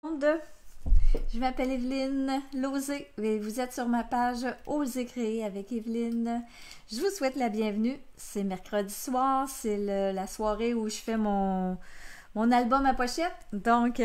Je m'appelle Evelyne Lauzé et vous êtes sur ma page Osez créer avec Evelyne. Je vous souhaite la bienvenue. C'est mercredi soir, c'est la soirée où je fais mon album à pochette. Donc,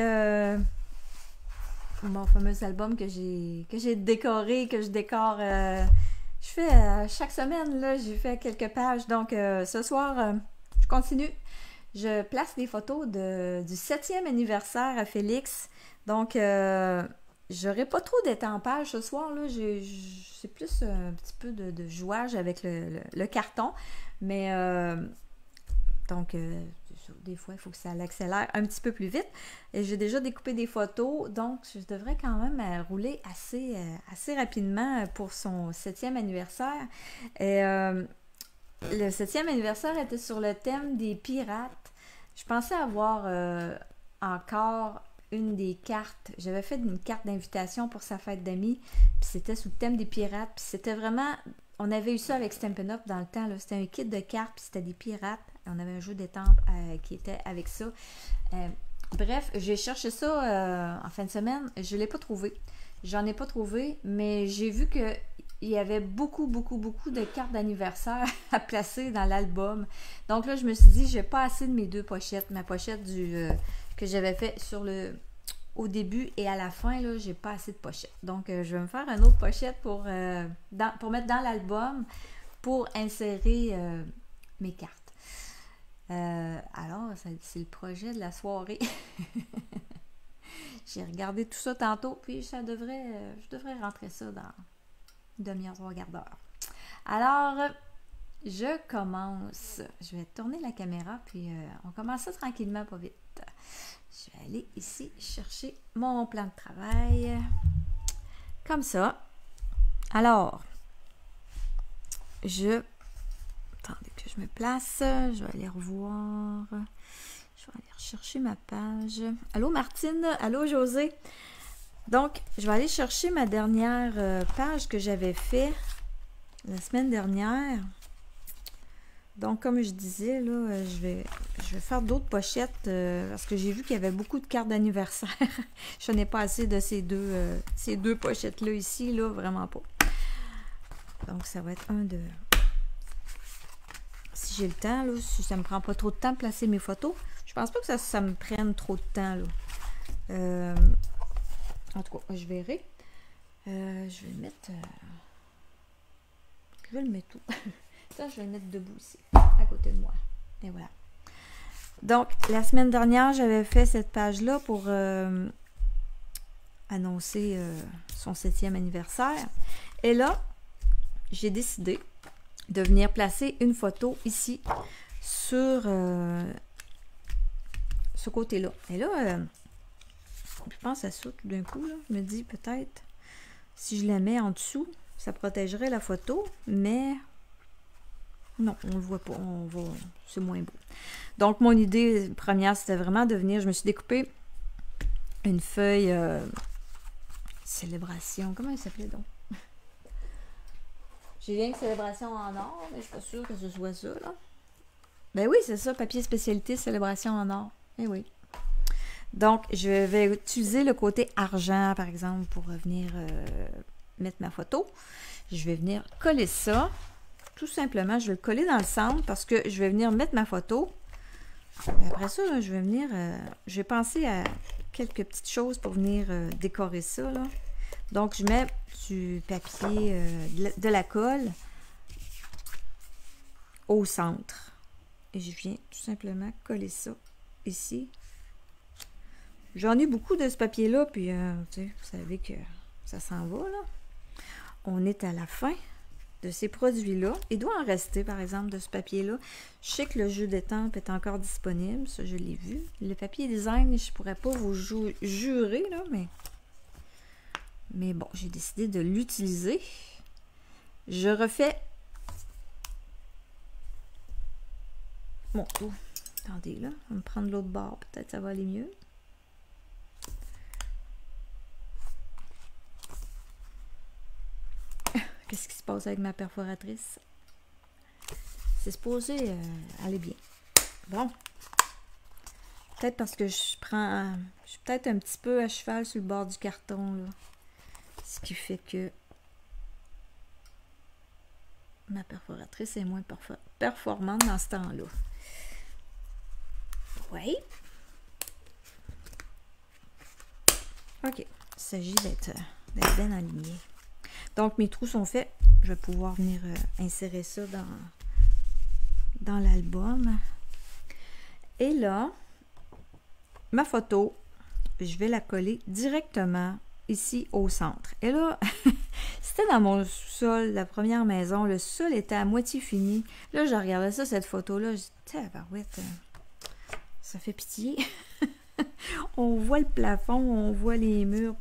mon fameux album que j'ai décoré, que je décore. Je fais chaque semaine, là, j'ai fait quelques pages. Donc, ce soir, je continue. Je place des photos du 7e anniversaire à Félix. Donc, j'aurai pas trop d'étampage ce soir, là. C'est plus un petit peu de jouage avec le carton. Mais, donc, des fois, il faut que ça l'accélère un petit peu plus vite. Et j'ai déjà découpé des photos, donc je devrais quand même rouler assez rapidement pour son 7e anniversaire. Et le 7e anniversaire était sur le thème des pirates. Je pensais avoir encore une des cartes. J'avais fait une carte d'invitation pour sa fête d'amis, puis c'était sous le thème des pirates. Puis c'était vraiment... On avait eu ça avec Stampin' Up dans le temps, là. C'était un kit de cartes, puis c'était des pirates. On avait un jeu d'étampes qui était avec ça. Bref, j'ai cherché ça en fin de semaine. Je ne l'ai pas trouvé. J'en ai pas trouvé, mais j'ai vu que il y avait beaucoup de cartes d'anniversaire à placer dans l'album. Donc là, je me suis dit, j'ai pas assez de mes deux pochettes. Ma pochette que j'avais fait au début et à la fin, là, j'ai pas assez de pochettes. Donc, je vais me faire une autre pochette pour mettre dans l'album pour insérer mes cartes. Alors, c'est le projet de la soirée. J'ai regardé tout ça tantôt, puis je devrais rentrer ça dans une demi-heure, 3 quarts d'heure. Alors, je commence. Je vais tourner la caméra, puis on commence ça tranquillement, pas vite. Je vais aller ici chercher mon plan de travail. Comme ça. Alors, attendez que je me place. Je vais aller revoir. Je vais aller rechercher ma page. Allô Martine, allô José. Donc, je vais aller chercher ma dernière page que j'avais fait la semaine dernière. Donc, comme je disais, là, je vais faire d'autres pochettes parce que j'ai vu qu'il y avait beaucoup de cartes d'anniversaire. Je n'ai pas assez de ces deux pochettes-là ici, là, vraiment pas. Donc, ça va être si j'ai le temps, là, si ça me prend pas trop de temps de placer mes photos. Je pense pas que ça me prenne trop de temps, là. En tout cas, je verrai. Je vais le mettre... je vais le mettre où? Ça, je vais le mettre debout ici, à côté de moi. Et voilà. Donc, la semaine dernière, j'avais fait cette page-là pour annoncer son 7e anniversaire. Et là, j'ai décidé de venir placer une photo ici sur ce côté-là. Et là, je pense à ça tout d'un coup. Là. Je me dis peut-être, si je la mets en dessous, ça protégerait la photo, mais... Non, on ne le voit pas. C'est moins beau. Donc, mon idée première, c'était vraiment de venir... Je me suis découpé une feuille célébration. Comment elle s'appelait donc? J'ai bien une célébration en or, mais je suis pas sûre que ce soit ça, là. Ben oui, c'est ça, papier spécialité célébration en or. Eh oui. Donc, je vais utiliser le côté argent, par exemple, pour venir mettre ma photo. Je vais venir coller ça. Tout simplement, je vais le coller dans le centre parce que je vais venir mettre ma photo. Après ça, là, je vais venir... je vais penser à quelques petites choses pour venir décorer ça, là. Donc, je mets du papier, de la colle au centre. Et je viens tout simplement coller ça ici. J'en ai beaucoup de ce papier-là, puis tu sais, vous savez que ça s'en va, là. On est à la fin de ces produits-là. Il doit en rester, par exemple, de ce papier-là. Je sais que le jeu d'étampes est encore disponible, ça, je l'ai vu. Le papier design, je pourrais pas vous jurer, là, mais bon, j'ai décidé de l'utiliser. Je refais... Bon, attendez, là, on va me prendre l'autre bord, peut-être ça va aller mieux. Qu'est-ce qui se passe avec ma perforatrice? C'est supposé aller bien. Bon. peut-être parce que je suis peut-être un petit peu à cheval sur le bord du carton, là. Ce qui fait que ma perforatrice est moins performante dans ce temps-là. Oui. OK. Il s'agit d'être bien aligné. Donc, mes trous sont faits. Je vais pouvoir venir insérer ça dans l'album. Et là, ma photo, je vais la coller directement ici au centre. Et là, c'était dans mon sous-sol, la première maison. Le sol était à moitié fini. Là, je regardais ça, cette photo-là. Je disais, tabarouette, ça fait pitié. On voit le plafond, on voit les murs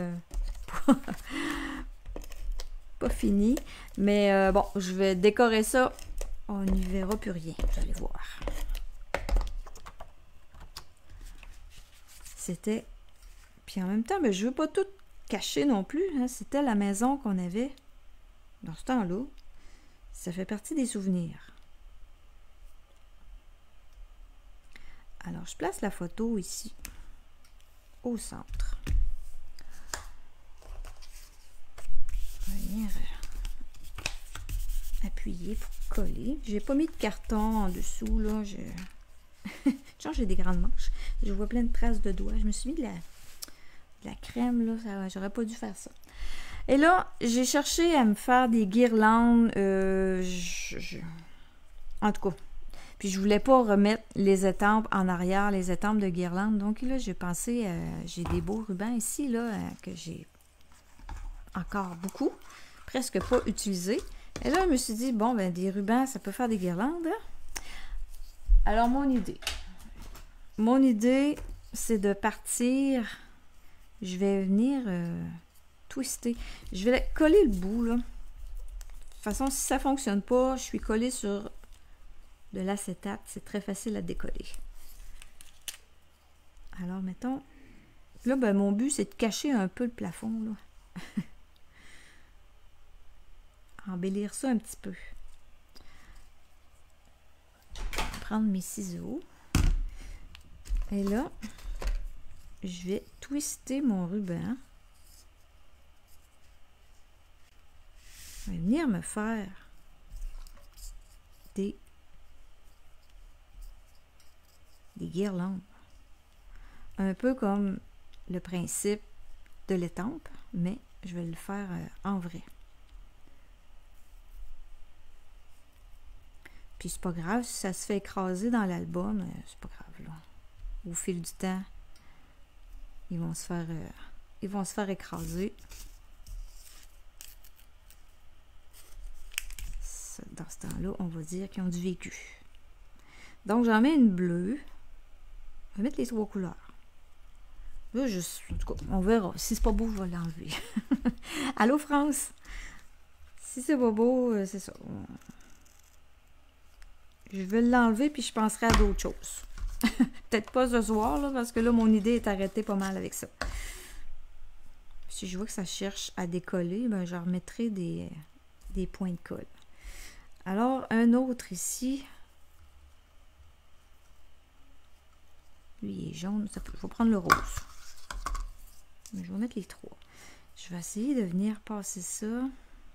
pas finis. Mais bon, je vais décorer ça. On n'y verra plus rien, vous allez voir. C'était... Puis en même temps, ben, je veux pas tout cacher non plus. Hein. C'était la maison qu'on avait dans ce temps-là. Ça fait partie des souvenirs. Alors, je place la photo ici, au centre. Je vais venir appuyer pour coller. J'ai pas mis de carton en dessous, là. Genre, j'ai des grandes manches. Je vois plein de traces de doigts. Je me suis mis de la crème, là. J'aurais pas dû faire ça. Et là, j'ai cherché à me faire des guirlandes. En tout cas, puis je voulais pas remettre les étampes en arrière, les étampes de guirlandes. Donc là, j'ai pensé, j'ai des beaux rubans ici, là, que j'ai encore beaucoup, presque pas utilisés. Et là, je me suis dit, bon, ben des rubans, ça peut faire des guirlandes. Hein? Alors, mon idée, c'est de partir. Je vais venir twister. Je vais coller le bout, là. De toute façon, si ça ne fonctionne pas, je suis collée sur de l'acétate. C'est très facile à décoller. Alors, mettons... Là, ben, mon but, c'est de cacher un peu le plafond, là. Embellir ça un petit peu. Je vais prendre mes ciseaux. Et là, je vais twister mon ruban. Je vais venir me faire des guirlandes. Un peu comme le principe de l'étampe, mais je vais le faire en vrai. Puis c'est pas grave, si ça se fait écraser dans l'album, c'est pas grave, là. Au fil du temps, ils vont se faire écraser. Dans ce temps-là, on va dire qu'ils ont du vécu. Donc, j'en mets une bleue. Je vais mettre les 3 couleurs. Là, en tout cas, on verra. Si c'est pas beau, je vais l'enlever. Allô, France? Si c'est pas beau, c'est ça. Je vais l'enlever, puis je penserai à d'autres choses. Peut-être pas ce soir, là, parce que là, mon idée est arrêtée pas mal avec ça. Si je vois que ça cherche à décoller, ben, je remettrai des points de colle. Alors, un autre ici. Lui, il est jaune. Il faut prendre le rose. Mais je vais mettre les 3. Je vais essayer de venir passer ça.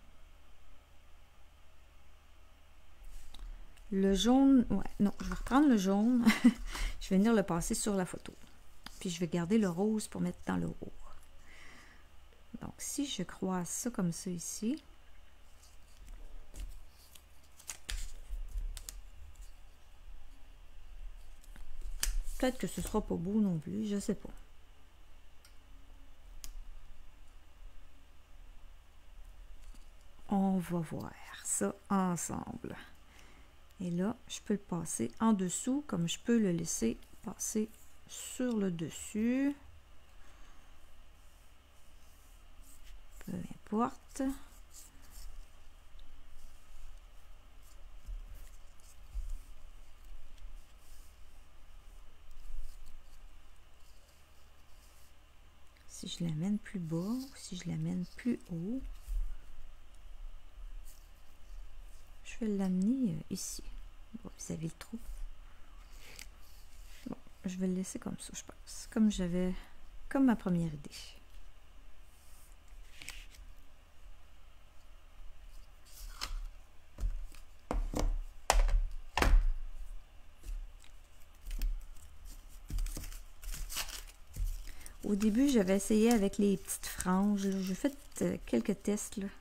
Le jaune, ouais, non, je vais reprendre le jaune. Je vais venir le passer sur la photo. Puis je vais garder le rose pour mettre dans le haut. Donc, si je croise ça comme ça ici. Peut-être que ce sera pas beau non plus, je sais pas. On va voir ça ensemble. Et là, je peux le passer en dessous, comme je peux le laisser passer sur le dessus. Peu importe. Si je l'amène plus bas, ou si je l'amène plus haut, je vais l'amener ici. Bon, vous avez le trou. Bon, je vais le laisser comme ça, je pense. Comme ma première idée. Au début, j'avais essayé avec les petites franges. J'ai fait quelques tests là,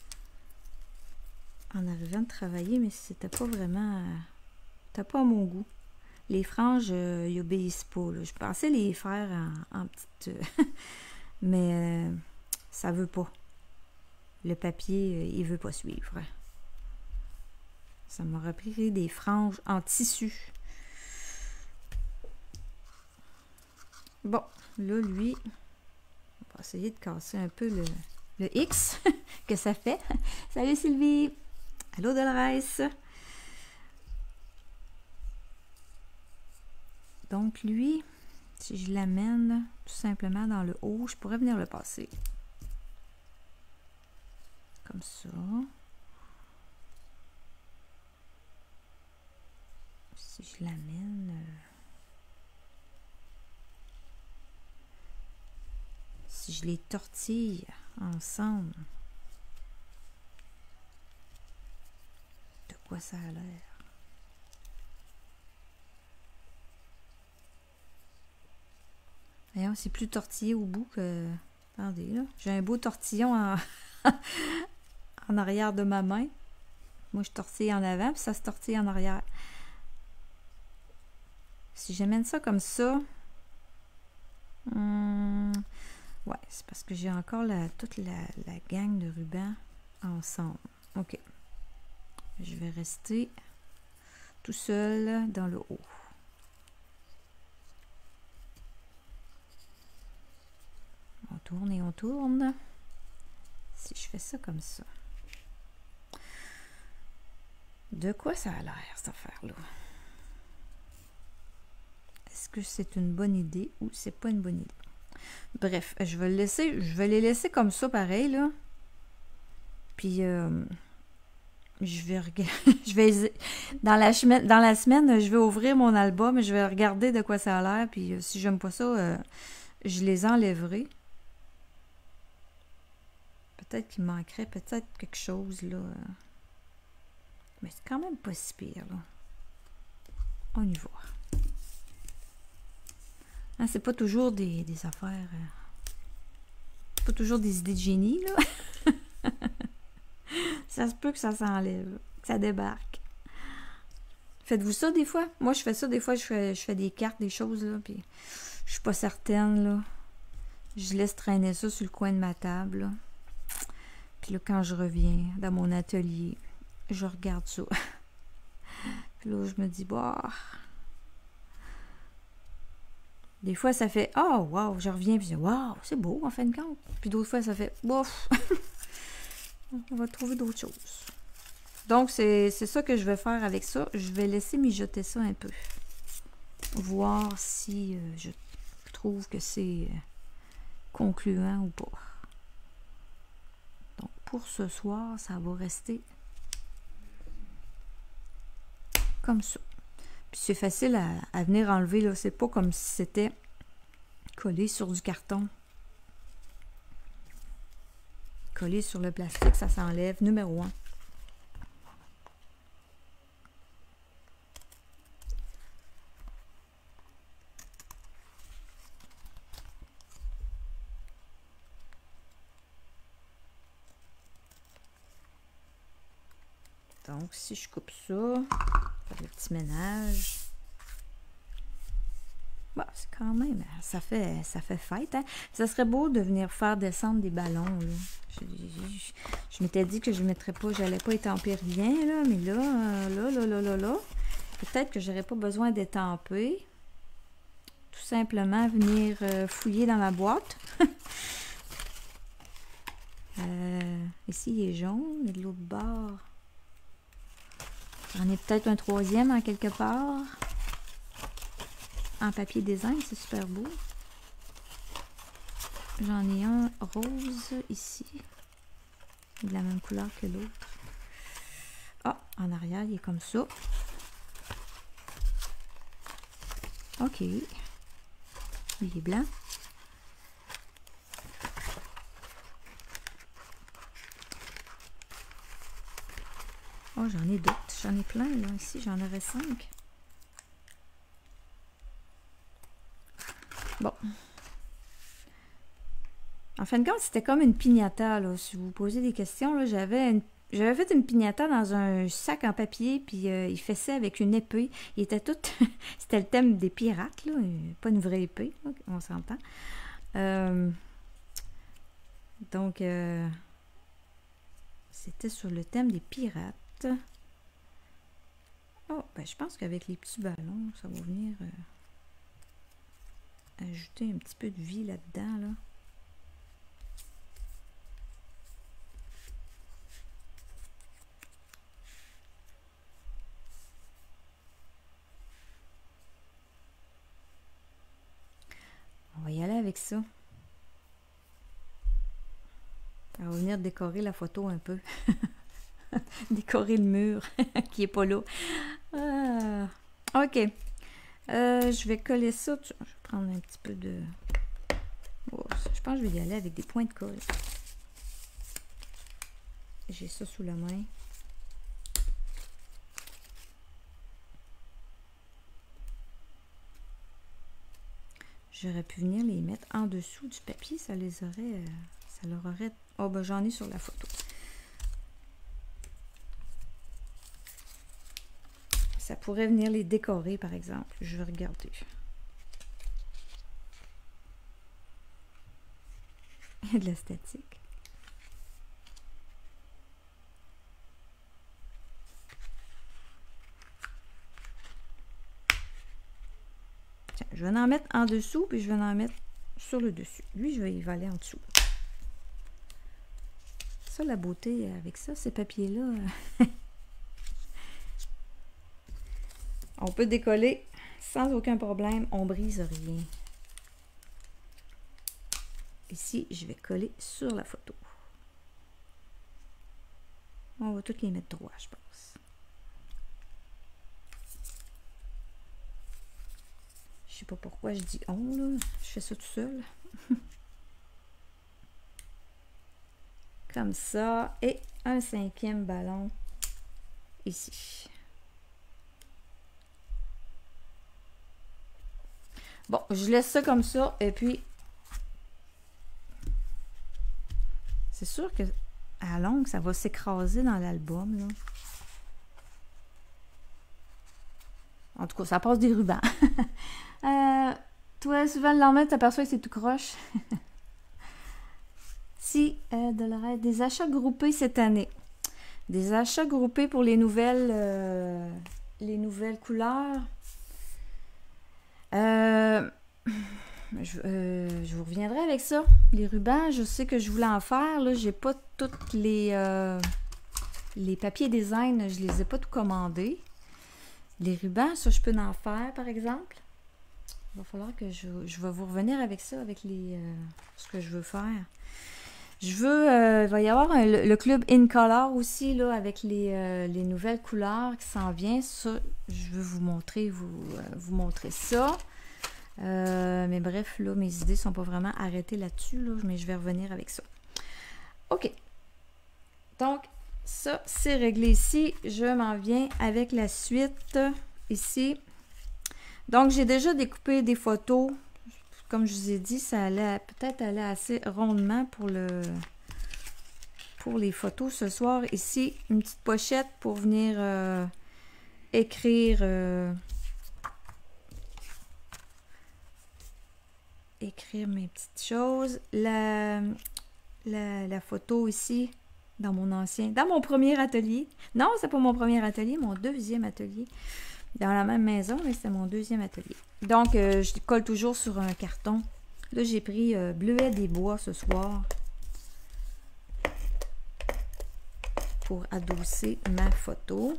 en arrivant de travailler, mais c'était pas vraiment... c'était pas à mon goût. Les franges, ils obéissent pas. Là. Je pensais les faire en petite... mais ça veut pas. Le papier, il veut pas suivre. Ça m'aurait pris des franges en tissu. Bon, là, lui, on va essayer de casser un peu le X que ça fait. Salut Sylvie! Allô Dolores! Donc lui, si je l'amène tout simplement dans le haut, je pourrais venir le passer. Comme ça. Si je l'amène... si je les tortille ensemble, de quoi ça a l'air? Voyons, c'est plus tortillé au bout que... Attendez, là. J'ai un beau tortillon en arrière de ma main. Moi, je tortille en avant, puis ça se tortille en arrière. Si j'amène ça comme ça... ouais, c'est parce que j'ai encore toute la gang de rubans ensemble. OK. Je vais rester tout seul dans le haut. On tourne et on tourne. Si je fais ça comme ça. De quoi ça a l'air, cette affaire-là? Est-ce que c'est une bonne idée ou c'est pas une bonne idée? Bref, je vais les laisser comme ça, pareil, là. Puis, dans la semaine, je vais ouvrir mon album, je vais regarder de quoi ça a l'air, puis si j'aime pas ça, je les enlèverai. Peut-être qu'il manquerait peut-être quelque chose, là. Mais c'est quand même pas si pire, là. On y va. Hein, c'est pas toujours des affaires... pas toujours des idées de génie, là. Ça se peut que ça s'enlève, que ça débarque. Faites-vous ça des fois? Moi, je fais ça des fois, je fais des cartes, des choses, là, puis je suis pas certaine, là. Je laisse traîner ça sur le coin de ma table, là. Puis là, quand je reviens dans mon atelier, je regarde ça. Puis là, je me dis, bah... Des fois, ça fait « Oh, wow! » Je reviens, puis je dis « Wow! C'est beau, en fin de compte. » Puis d'autres fois, ça fait « Bof! » On va trouver d'autres choses. Donc, c'est ça que je vais faire avec ça. Je vais laisser mijoter ça un peu. Voir si je trouve que c'est concluant ou pas. Donc, pour ce soir, ça va rester comme ça. Puis c'est facile à venir enlever, là. C'est pas comme si c'était collé sur du carton. Collé sur le plastique, ça s'enlève. Numéro 1. Donc, si je coupe ça, faire le petit ménage. Bon, c'est quand même, ça fait fête, hein? Ça serait beau de venir faire descendre des ballons, là. Je m'étais dit que je mettrais pas, j'allais pas étamper rien, là, mais là, peut-être que j'aurais pas besoin d'étamper. Tout simplement venir fouiller dans ma boîte. Ici, il est jaune, et de l'autre bord... J'en ai peut-être un troisième en quelque part. En papier design, c'est super beau. J'en ai un rose ici. De la même couleur que l'autre. Ah, en arrière, il est comme ça. OK. Il est blanc. Oh, j'en ai d'autres. J'en ai plein, là. Ici, j'en aurais 5. Bon. En fin de compte, c'était comme une piñata, là. Si vous posez des questions, là, j'avais fait une piñata dans un sac en papier, puis il fessait avec une épée. Il était tout... C'était le thème des pirates, là. Pas une vraie épée, là, on s'entend. Donc, c'était sur le thème des pirates. Oh, ben je pense qu'avec les petits ballons, ça va venir ajouter un petit peu de vie là-dedans, là. On va y aller avec ça. Ça va venir décorer la photo un peu. Décorer le mur qui est pas là. Ok. Je vais coller ça. Je vais prendre un petit peu de... Oh, je pense que je vais y aller avec des points de colle. J'ai ça sous la main. J'aurais pu venir les mettre en dessous du papier. Ça les aurait... ça leur aurait... Oh, ben j'en ai sur la photo. Ça pourrait venir les décorer, par exemple. Je vais regarder. Il y a de la statique. Tiens, je vais en mettre en dessous, puis je vais en mettre sur le dessus. Lui, il va aller en dessous. Ça, la beauté avec ça, ces papiers-là... On peut décoller sans aucun problème. On brise rien. Ici, je vais coller sur la photo. On va toutes les mettre droit, je pense. Je sais pas pourquoi je dis on, là. Je fais ça tout seul. Comme ça. Et un 5e ballon ici. Bon, je laisse ça comme ça. Et puis, c'est sûr que à longue, ça va s'écraser dans l'album, là. En tout cas, ça passe des rubans. Toi, souvent, le lendemain, tu t'aperçois que c'est tout croche. Si, de l'oreille, des achats groupés cette année. Des achats groupés pour les nouvelles couleurs. Je vous reviendrai avec ça. Les rubans, je sais que je voulais en faire. Là, j'ai pas toutes les papiers design, je les ai pas tout commandés. Les rubans, ça, je peux en faire, par exemple. Il va falloir que je vais vous revenir avec ça, avec ce que je veux faire. Je veux, il va y avoir le club In Color aussi, là, avec les nouvelles couleurs qui s'en viennent. Ça, je veux vous montrer ça. Mais bref, là, mes idées sont pas vraiment arrêtées là-dessus, là, mais je vais revenir avec ça. OK. Donc, ça, c'est réglé ici. Je m'en viens avec la suite ici. Donc, j'ai déjà découpé des photos. Comme je vous ai dit, ça allait peut-être aller assez rondement pour les photos ce soir. Ici, une petite pochette pour venir écrire mes petites choses. La photo ici, dans mon premier atelier. Non, c'est pas mon premier atelier, mon deuxième atelier. Dans la même maison, mais c'est mon deuxième atelier. Donc, je colle toujours sur un carton. Là, j'ai pris Bleuet des Bois ce soir pour adosser ma photo.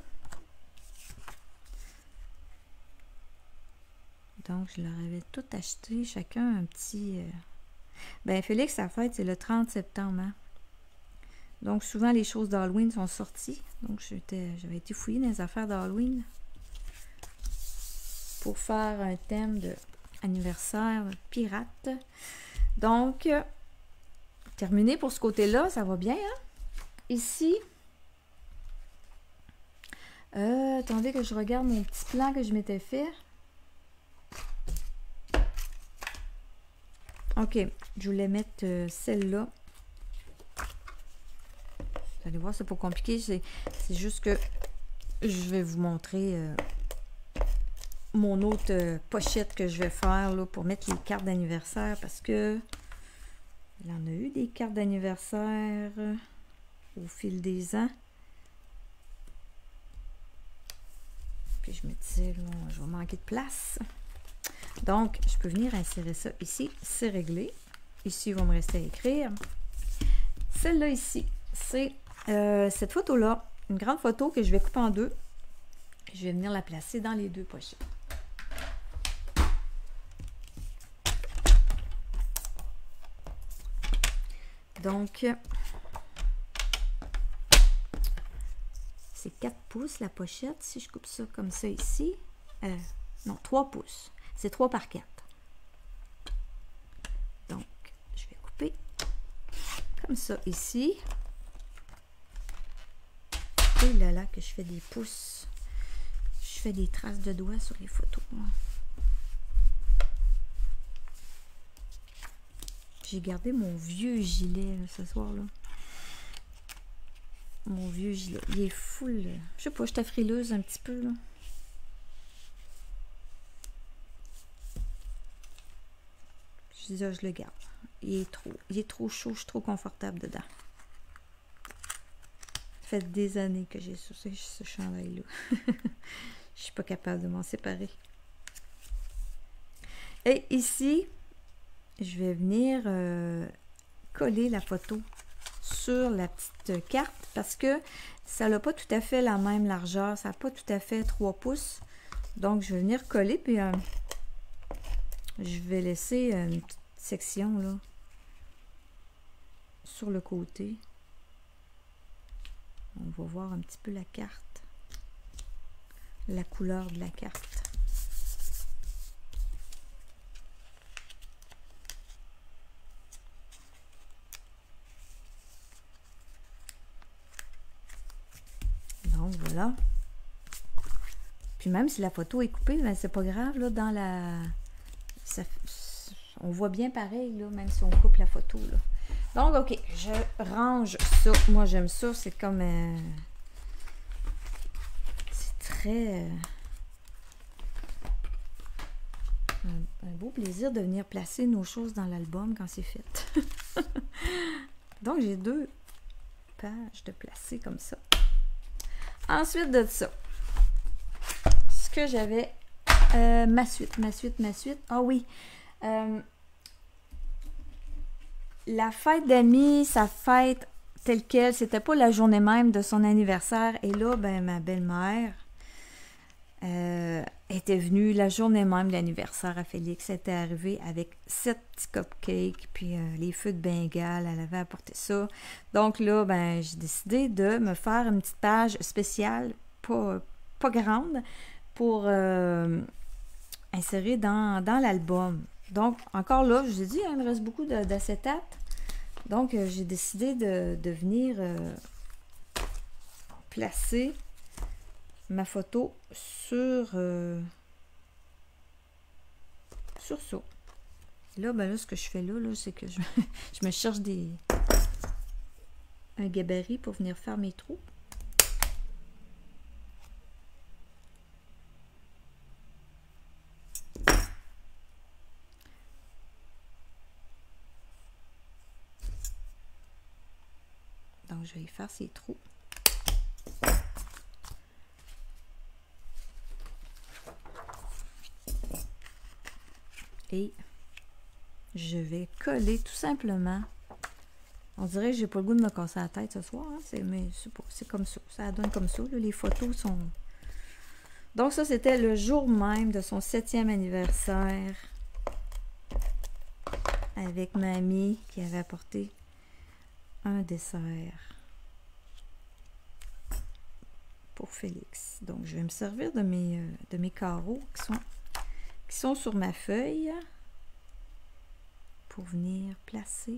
Donc, je leur avais tout acheté, chacun un petit... Ben, Félix, sa fête, c'est le 30 septembre. Hein? Donc, souvent, les choses d'Halloween sont sorties. Donc, j'avais été fouillée dans les affaires d'Halloween pour faire un thème de anniversaire pirate. Donc, terminé pour ce côté-là, ça va bien, hein? Ici, attendez que je regarde mon petit plan que je m'étais fait. Ok, je voulais mettre celle-là. Vous allez voir, c'est pas compliqué. C'est juste que je vais vous montrer mon autre pochette que je vais faire là, pour mettre les cartes d'anniversaire. Parce que il y en a eu des cartes d'anniversaire au fil des ans. Puis je me disais, là, je vais manquer de place. Donc, je peux venir insérer ça ici. C'est réglé. Ici, il va me rester à écrire. Celle-là ici, c'est cette photo-là. Une grande photo que je vais couper en deux. Je vais venir la placer dans les deux pochettes. Donc, c'est 4 pouces la pochette. Si je coupe ça comme ça ici, non, 3 pouces. C'est 3 par 4. Donc, je vais couper comme ça ici. Et là, là, que je fais des pouces. Je fais des traces de doigts sur les photos. J'ai gardé mon vieux gilet là, ce soir-là. Mon vieux gilet. Il est full. Je sais pas, j'étais frileuse un petit peu, là. Je dis, je le garde. Il est trop chaud, je suis trop confortable dedans. Ça fait des années que j'ai ce chandail-là. Je suis pas capable de m'en séparer. Et ici, je vais venir coller la photo sur la petite carte parce que ça n'a pas tout à fait la même largeur. Ça n'a pas tout à fait 3 pouces. Donc, je vais venir coller puis je vais laisser une petite section là sur le côté. On va voir un petit peu la carte, la couleur de la carte. Donc voilà. Puis même si la photo est coupée, ben c'est pas grave là, dans la on voit bien pareil là, même si on coupe la photo là. Donc, ok, je range ça. Moi, j'aime ça. C'est comme... c'est très... un beau plaisir de venir placer nos choses dans l'album quand c'est fait. Donc, j'ai 2 pages de placer comme ça. Ensuite de ça, ce que j'avais... ma suite. Ah oui. La fête d'amis, sa fête telle quelle, c'était pas la journée même de son anniversaire. Et là, ben, ma belle-mère était venue la journée même de l'anniversaire à Félix. Elle était arrivée avec 7 petits cupcakes, puis les feux de Bengale, elle avait apporté ça. Donc là, ben, j'ai décidé de me faire une petite page spéciale, pas grande, pour insérer dans l'album. Donc, encore là, je vous ai dit, il me reste beaucoup d'acétate. Donc, j'ai décidé de venir placer ma photo sur ça. Là, ben là, ce que je fais là c'est que je me cherche un gabarit pour venir faire mes trous. Donc, je vais y faire ces trous. Et je vais coller tout simplement. On dirait que j'ai pas le goût de me casser la tête ce soir. Hein? Mais c'est comme ça. Ça donne comme ça. Là. Les photos sont... Donc, ça, c'était le jour même de son 7e anniversaire. Avec mamie qui avait apporté un dessert pour Félix. Donc, je vais me servir de mes carreaux qui sont qui sont sur ma feuille pour venir placer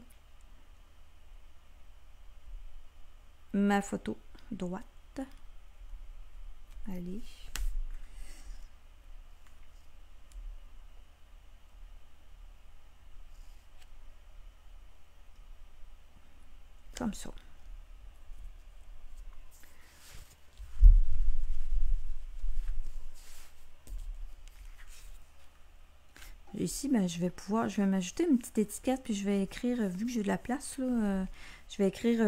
ma photo droite. Allez. Comme ça. Ici, ben, je vais m'ajouter une petite étiquette, puis je vais écrire, vu que j'ai de la place, là, je vais écrire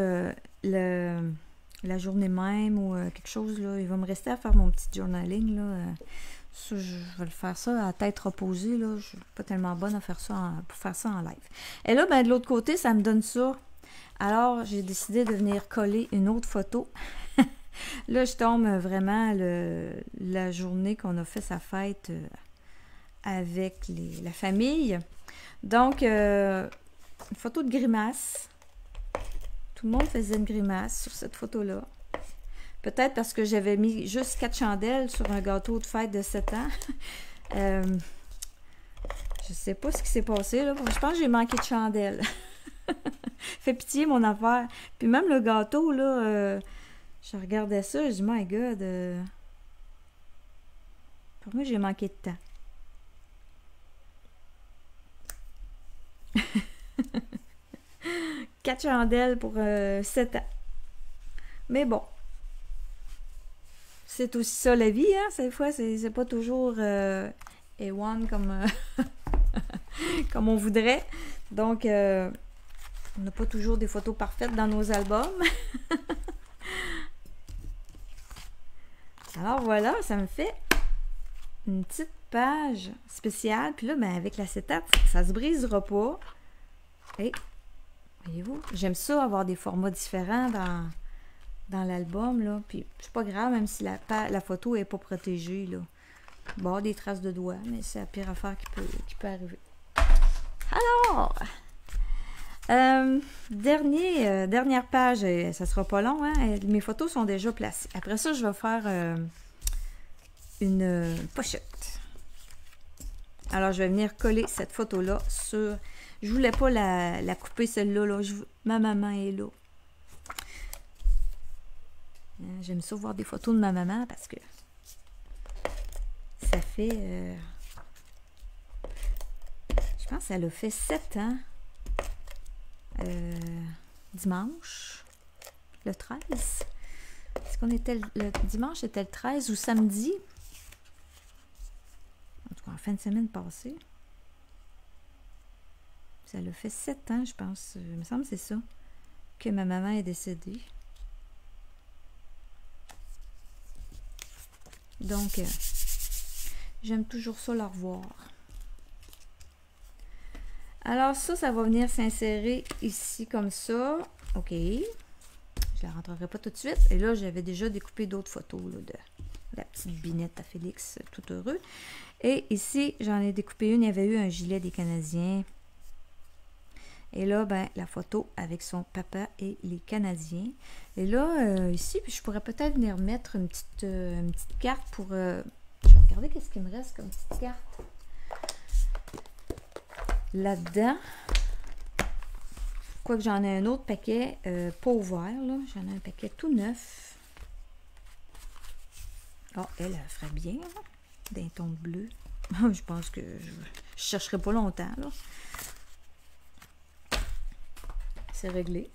la journée même ou quelque chose, là. Il va me rester à faire mon petit journaling, là. Ça, je vais le faire ça à tête reposée, là. Je suis pas tellement bonne à faire ça pour faire ça en live. Et là, ben, de l'autre côté, ça me donne ça. Alors, j'ai décidé de venir coller une autre photo. Là, je tombe vraiment la journée qu'on a fait sa fête avec la famille. Donc, une photo de grimace. Tout le monde faisait une grimace sur cette photo-là. Peut-être parce que j'avais mis juste 4 chandelles sur un gâteau de fête de 7 ans. Je sais pas ce qui s'est passé, là. Je pense que j'ai manqué de chandelles. Fait pitié, mon affaire. Puis même le gâteau, là, je regardais ça, je dis, my God, pour moi, j'ai manqué de temps. Quatre chandelles pour 7 ans. Mais bon. C'est aussi ça la vie, hein? Cette fois, c'est pas toujours A1 comme, comme on voudrait. Donc, on n'a pas toujours des photos parfaites dans nos albums. Alors voilà, ça me fait une petite page spéciale. Puis là, ben, avec l'acétate, ça se brisera pas. Et voyez-vous, j'aime ça, avoir des formats différents dans l'album, là. Puis c'est pas grave, même si la photo est pas protégée, là. Bon, des traces de doigts, mais c'est la pire affaire qui peut arriver. Alors, dernière page, ça sera pas long, hein? Mes photos sont déjà placées. Après ça, je vais faire une pochette. Alors, je vais venir coller cette photo-là sur... Je voulais pas la couper, celle-là. Là. Ma maman est là. J'aime ça voir des photos de ma maman parce que ça fait... je pense qu'elle a fait 7 ans. Dimanche, le 13. Est-ce qu'on était le dimanche, c'était le 13 ou samedi? En tout cas, en fin de semaine passée. Ça l'a fait 7 ans, je pense. Il me semble que c'est ça. Que ma maman est décédée. Donc, j'aime toujours ça la revoir. Alors ça va venir s'insérer ici comme ça. OK. Je la rentrerai pas tout de suite. Et là, j'avais déjà découpé d'autres photos là, de la petite binette à Félix, tout heureux. Et ici, j'en ai découpé une. Il y avait eu un gilet des Canadiens. Et là, ben, la photo avec son papa et les Canadiens. Et là, ici, je pourrais peut-être venir mettre une petite carte pour... je vais regarder qu'est-ce qu'il me reste comme petite carte. Là-dedans. Quoique j'en ai un autre paquet pas ouvert, là. J'en ai un paquet tout neuf. Oh, elle ferait bien, là, d'un ton bleu. Je pense que je chercherai pas longtemps, là. C'est réglé.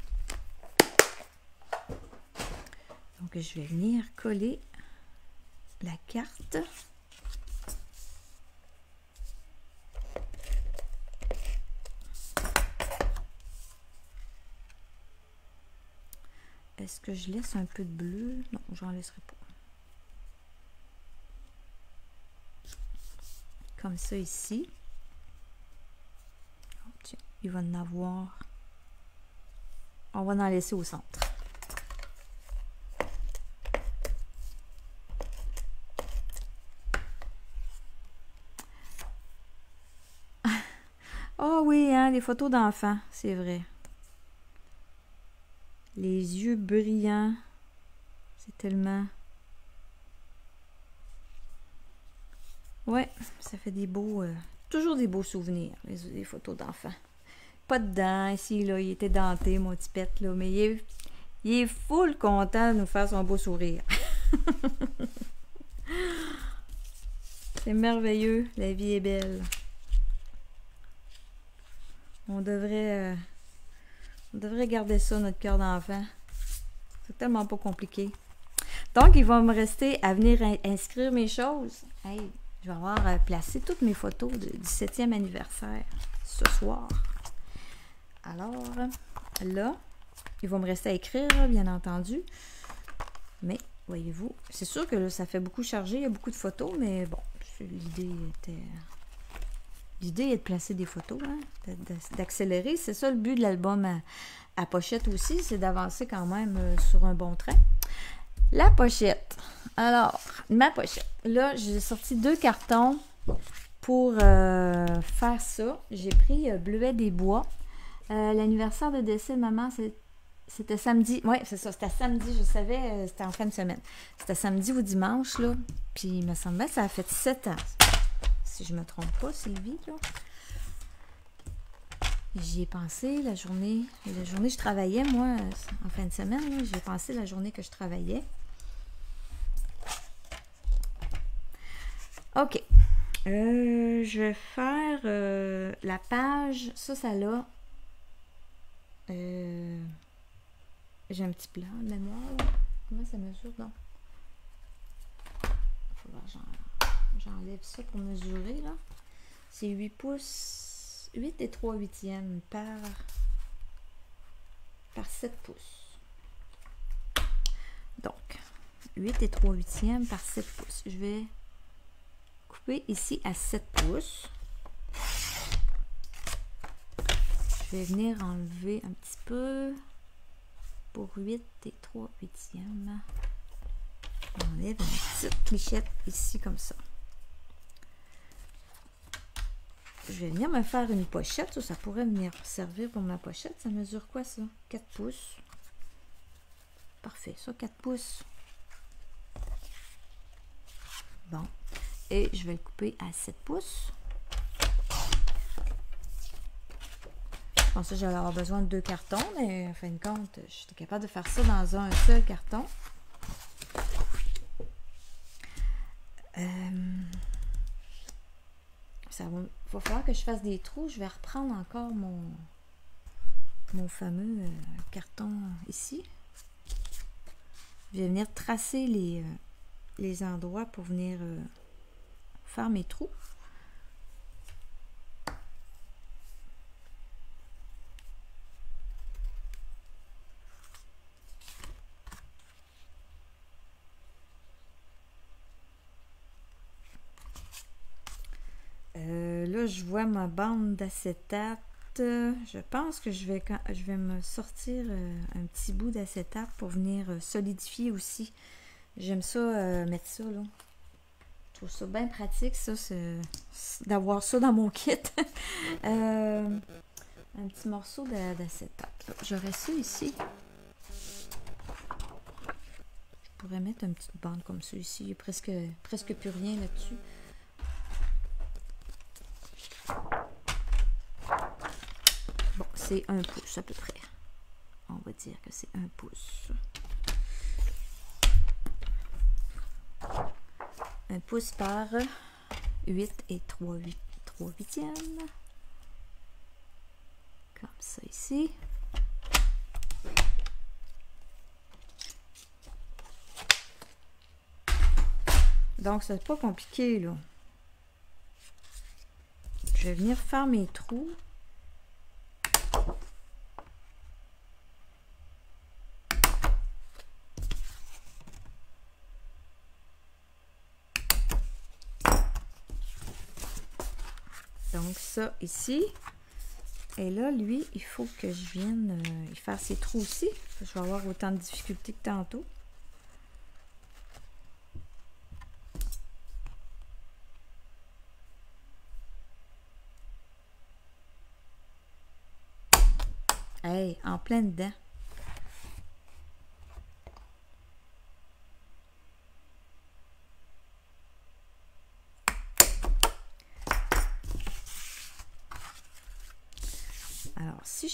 Donc, je vais venir coller la carte. Est-ce que je laisse un peu de bleu? Non, j'en laisserai pas. Comme ça ici. Oh, tiens, il va en avoir. On va en laisser au centre. Oh oui, hein, des photos d'enfants, c'est vrai. Les yeux brillants. C'est tellement... Ouais, ça fait des beaux... toujours des beaux souvenirs, les photos d'enfants. Pas de dents, ici, là, il était denté, mon petit pet, là, mais il est full content de nous faire son beau sourire. C'est merveilleux, la vie est belle. On devrait garder ça, notre cœur d'enfant. C'est tellement pas compliqué. Donc, il va me rester à venir inscrire mes choses. Hey, je vais avoir placé toutes mes photos du 7e anniversaire ce soir. Alors, là, il va me rester à écrire, bien entendu. Mais, voyez-vous, c'est sûr que là, ça fait beaucoup charger, il y a beaucoup de photos, mais bon, l'idée est de placer des photos, hein, d'accélérer. C'est ça le but de l'album à pochette aussi, c'est d'avancer quand même sur un bon train. La pochette. Alors, ma pochette. Là, j'ai sorti 2 cartons pour faire ça. J'ai pris Bleuet des Bois. L'anniversaire de décès de maman, c'était samedi. Oui, c'est ça, c'était samedi. Je savais, c'était en fin de semaine. C'était samedi ou dimanche, là. Puis, il me semblait que ça a fait 7 ans. Si je me trompe pas, Sylvie, là. J'y ai pensé la journée je travaillais, moi, en fin de semaine. J'y ai pensé la journée que je travaillais. OK. Je vais faire la page. Ça là. J'ai un petit plan de mémoire, là. Comment ça mesure, donc? Il faut voir, j'enlève ça pour mesurer, là. C'est 8 pouces, 8 et 3/8 par 7 pouces. Donc, 8 et 3/8 par 7 pouces. Je vais couper ici à 7 pouces. Je vais venir enlever un petit peu pour 8 et 3/8. On enlève une petite clichette ici comme ça. Je vais venir me faire une pochette. Ça pourrait venir servir pour ma pochette. Ça mesure quoi ça? 4 pouces. Parfait, ça 4 pouces. Bon. Et je vais le couper à 7 pouces. Je pensais que j'allais avoir besoin de 2 cartons, mais en fin de compte, j'étais capable de faire ça dans un seul carton. Il va falloir que je fasse des trous. Je vais reprendre encore mon fameux carton ici. Je vais venir tracer les endroits pour venir faire mes trous. Là, je vois ma bande d'acétate. Je pense que je vais me sortir un petit bout d'acétate pour venir solidifier aussi. J'aime ça, mettre ça, là. Je trouve ça bien pratique, ça, d'avoir ça dans mon kit. Un petit morceau d'acétate. J'aurais ça ici. Je pourrais mettre une petite bande comme ça ici. Il n'y a presque plus rien là-dessus. Bon, c'est 1 pouce à peu près. On va dire que c'est 1 pouce. 1 pouce par 8 et 3/8. Comme ça ici. Donc, c'est pas compliqué, là. Je vais venir faire mes trous. Donc ça ici. Et là, lui, il faut que je vienne y faire ses trous aussi. Je vais avoir autant de difficultés que tantôt. Hey, en plein dedans.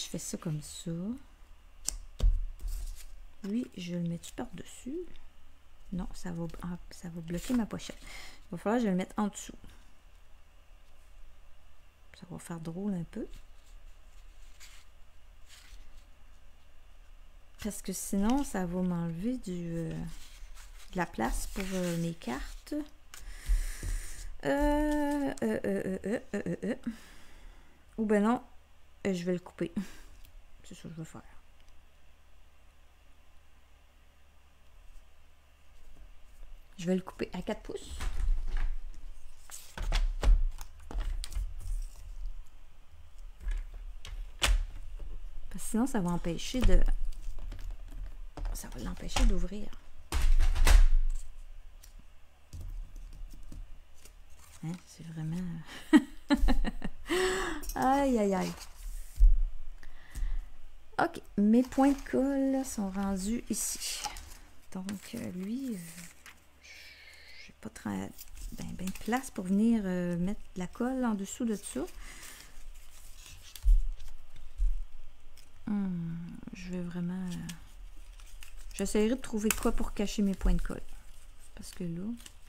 je fais ça comme ça. Lui, je le mets-tu par-dessus? Non, ça va bloquer ma pochette. Il va falloir que je le mette en dessous. Ça va faire drôle un peu. Parce que sinon, ça va m'enlever de la place pour mes cartes. Ou ben non, je vais le couper. C'est ça que je vais faire. Je vais le couper à 4 pouces. Parce que sinon, ça va empêcher de... Ça va l'empêcher d'ouvrir. Hein, c'est vraiment... Aïe, aïe, aïe. OK, mes points de colle sont rendus ici. Donc, lui, j'ai pas très ben de place pour venir mettre de la colle en dessous de ça. Je vais vraiment... J'essaierai de trouver quoi pour cacher mes points de colle. Parce que là...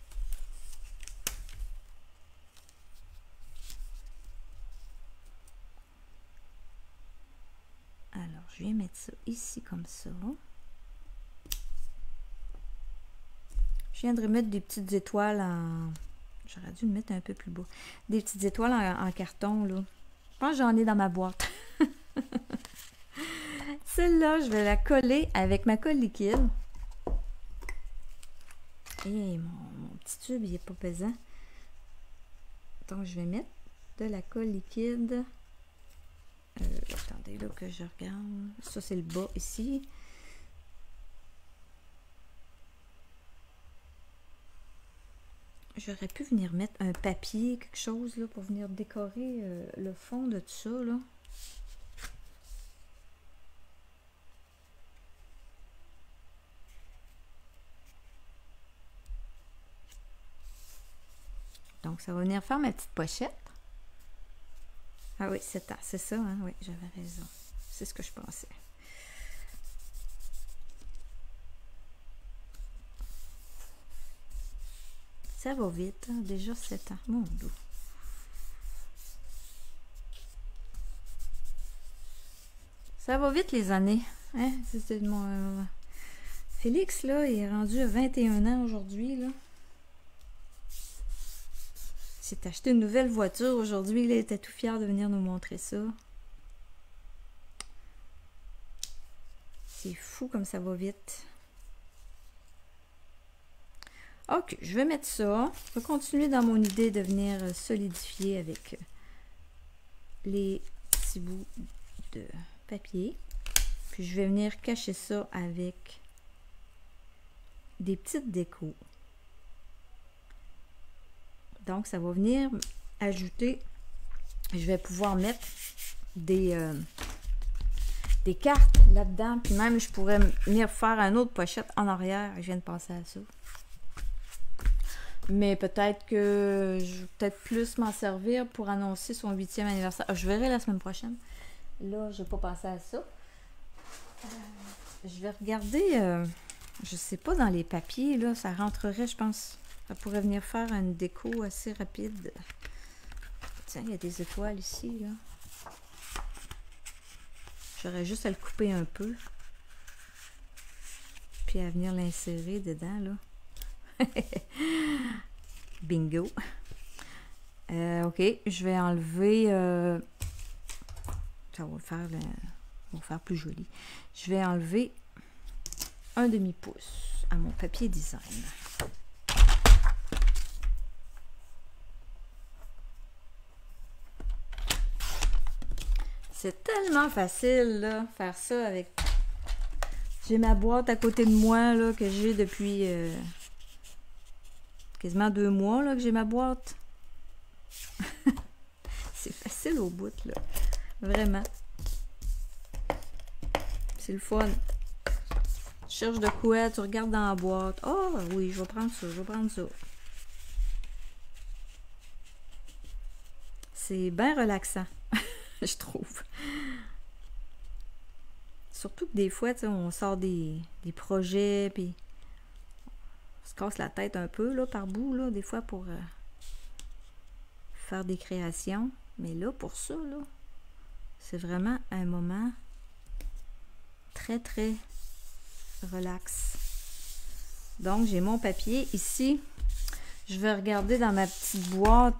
Alors, je viens mettre ça ici comme ça. Je viendrai mettre des petites étoiles en... J'aurais dû le mettre un peu plus bas. Des petites étoiles en carton, là. Je pense que j'en ai dans ma boîte. Celle-là, je vais la coller avec ma colle liquide. Et mon petit tube, il n'est pas pesant. Donc, je vais mettre de la colle liquide. Attendez, là, que je regarde. Ça, c'est le bas ici. J'aurais pu venir mettre un papier, quelque chose, là, pour venir décorer le fond de tout ça, là. Donc, ça va venir faire ma petite pochette. Ah oui, c'est ça, hein? Oui, j'avais raison. C'est ce que je pensais. Ça va vite, hein? Déjà 7 ans. Mon Dieu. Ça va vite, les années. Hein? C'était mon... Félix, là, il est rendu à 21 ans aujourd'hui, là. Il s'est acheté une nouvelle voiture aujourd'hui. Il était tout fier de venir nous montrer ça. C'est fou comme ça va vite. Ok, je vais mettre ça. Je vais continuer dans mon idée de venir solidifier avec les petits bouts de papier. Puis je vais venir cacher ça avec des petites décos. Donc, ça va venir ajouter, je vais pouvoir mettre des cartes là-dedans. Puis même, je pourrais venir faire une autre pochette en arrière. Je viens de penser à ça. Mais peut-être que je vais peut-être plus m'en servir pour annoncer son 8e anniversaire. Je verrai la semaine prochaine. Là, je n'ai pas pensé à ça. Je vais regarder, je sais pas, dans les papiers, là, ça rentrerait, je pense. Ça pourrait venir faire une déco assez rapide. Tiens, il y a des étoiles ici, là. J'aurais juste à le couper un peu. Puis à venir l'insérer dedans, là. Bingo. Ok, je vais enlever... ça va faire plus joli. Je vais enlever un demi-pouce à mon papier design. C'est tellement facile, là, faire ça avec... J'ai ma boîte à côté de moi, là, que j'ai depuis quasiment 2 mois, là, que j'ai ma boîte. C'est facile au bout, là. Vraiment. C'est le fun. Tu cherches de quoi, tu regardes dans la boîte. Oh, oui, je vais prendre ça, je vais prendre ça. C'est bien relaxant, je trouve. surtout que des fois, tu sais, on sort des projets, puis on se casse la tête un peu, là, par bout, là, des fois, pour faire des créations. Mais là, pour ça, là, c'est vraiment un moment très, très relax. Donc, j'ai mon papier ici. Je vais regarder dans ma petite boîte.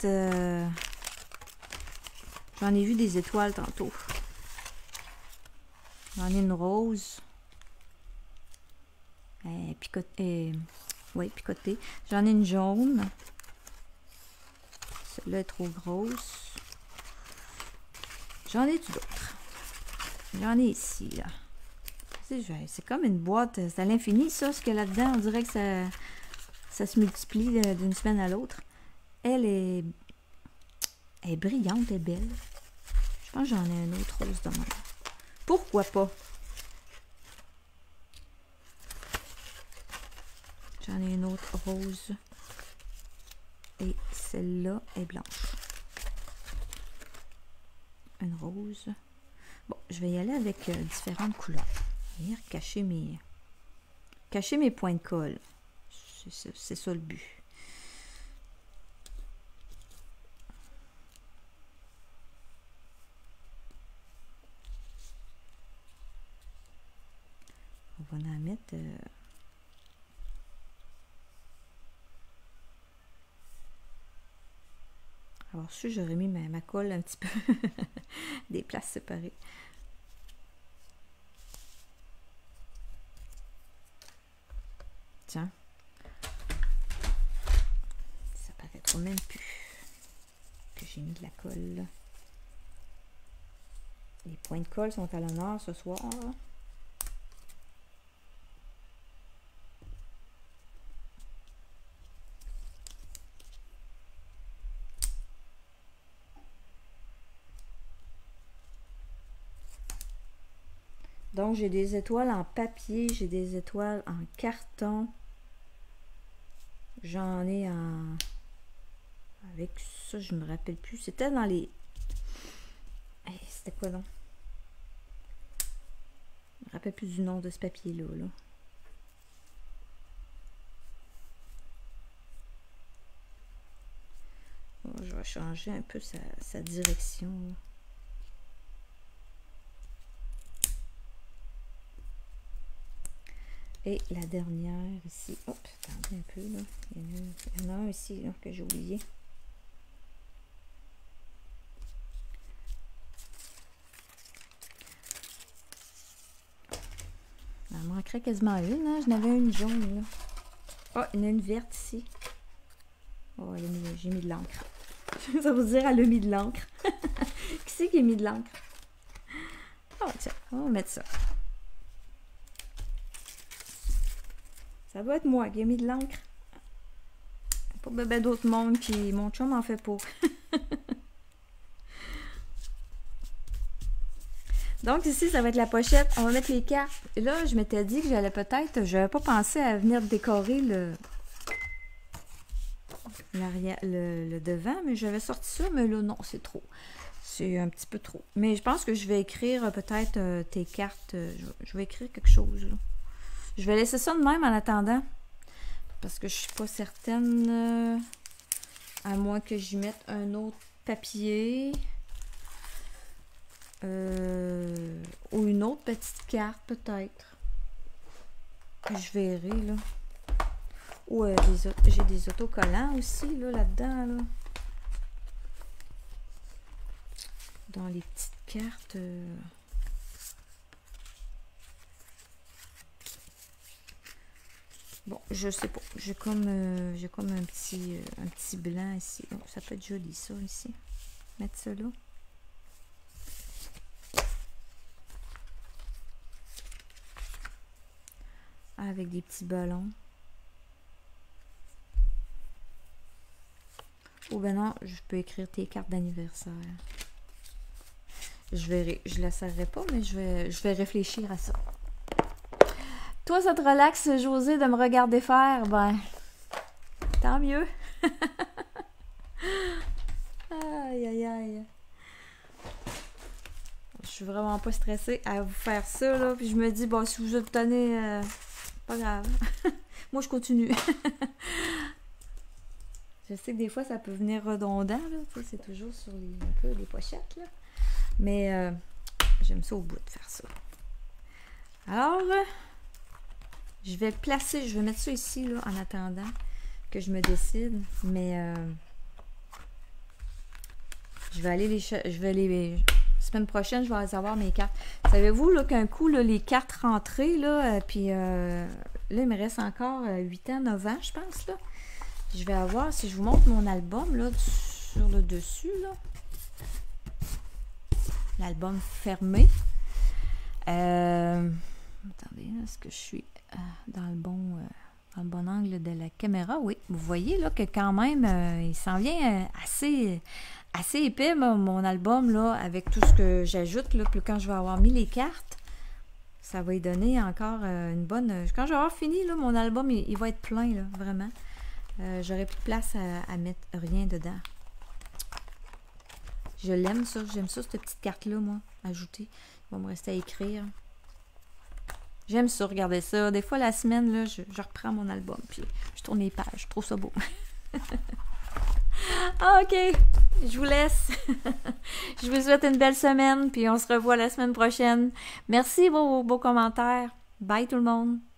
J'en ai vu des étoiles tantôt. J'en ai une rose. Picotée. Oui, picotée. J'en ai une jaune. Celle-là est trop grosse. J'en ai d'autres. J'en ai ici, là. C'est comme une boîte. C'est à l'infini, ça, ce qu'il y a là-dedans. On dirait que ça se multiplie d'une semaine à l'autre. Elle est brillante, elle est belle. Je pense que j'en ai un autre rose de même. Pourquoi pas? J'en ai une autre rose. Et celle-là est blanche. Une rose. Bon, je vais y aller avec différentes couleurs. Venir cacher mes points de colle. C'est ça le but. On va en mettre... Alors, si j'aurais mis ma colle un petit peu des places séparées. Tiens. Ça paraîtra même plus que j'ai mis de la colle. Les points de colle sont à l'honneur ce soir. Donc, j'ai des étoiles en papier, j'ai des étoiles en carton. J'en ai en... Avec ça, je me rappelle plus. C'était dans les... Hey, c'était quoi donc? Je me rappelle plus du nom de ce papier-là. Là. Bon, je vais changer un peu sa direction. Là. Et la dernière ici, hop, attendez un peu là, il y en a un ici là, que j'ai oublié. Il en manquerait quasiment une, hein? Je n'avais une jaune là. Oh, il y en a une verte ici. Oh, j'ai mis de l'encre. Ça veut dire elle a mis de l'encre. Qui c'est qui a mis de l'encre? Oh tiens, on va mettre ça. Ça doit être moi qui ai mis de l'encre. Pas bébé d'autres monde qui... Mon chum en fait pas. Donc ici, ça va être la pochette. On va mettre les cartes. Et là, je m'étais dit que j'allais peut-être... Je n'avais pas pensé à venir décorer le devant, mais j'avais sorti ça, mais là, non, c'est trop. C'est un petit peu trop. Mais je pense que je vais écrire peut-être tes cartes. Je vais écrire quelque chose, là. Je vais laisser ça de même en attendant. Parce que je suis pas certaine. À moins que j'y mette un autre papier. Ou une autre petite carte, peut-être. Je verrai, là. Ou j'ai des autocollants aussi, là-dedans, là. Dans les petites cartes. Bon, je sais pas. J'ai comme un petit blanc ici. Oh, ça peut être joli, ça, ici. Mettre ça là. Avec des petits ballons. Ou ben non, je peux écrire tes cartes d'anniversaire. Je verrai. Je la serrerai pas, mais je vais réfléchir à ça. Toi, ça te relaxe, José, de me regarder faire? Ben, tant mieux. Aïe, aïe, aïe. Je suis vraiment pas stressée à vous faire ça, là. Puis je me dis, bon, si vous obtenez, pas grave. Moi, je continue. Je sais que des fois, ça peut venir redondant, là. Tu sais, c'est toujours sur un peu les pochettes, là. Mais j'aime ça au bout de faire ça. Alors, je vais le placer, je vais mettre ça ici, là, en attendant que je me décide. Mais je vais aller semaine prochaine, je vais avoir mes cartes. Savez-vous, là, qu'un coup, là, les cartes rentrées, là, puis là, il me reste encore 8 ans, 9 ans, je pense, là. Je vais avoir, si je vous montre mon album, là, sur le dessus, là. L'album fermé. Attendez, est-ce que je suis dans le bon angle de la caméra? Oui, vous voyez, là, que quand même, il s'en vient assez épais, mon album, là, avec tout ce que j'ajoute, là. Puis quand je vais avoir mis les cartes, ça va y donner encore une bonne... Quand je vais avoir fini, là, mon album, il va être plein, là, vraiment. J'aurai plus de place à mettre rien dedans. Je l'aime, ça. J'aime ça, cette petite carte-là, moi, ajoutée. Il va me rester à écrire. J'aime ça, regardez ça. Des fois, la semaine, là, je reprends mon album, puis je tourne les pages. Je trouve ça beau. OK, je vous laisse. Je vous souhaite une belle semaine, puis on se revoit la semaine prochaine. Merci pour vos beaux commentaires. Bye tout le monde.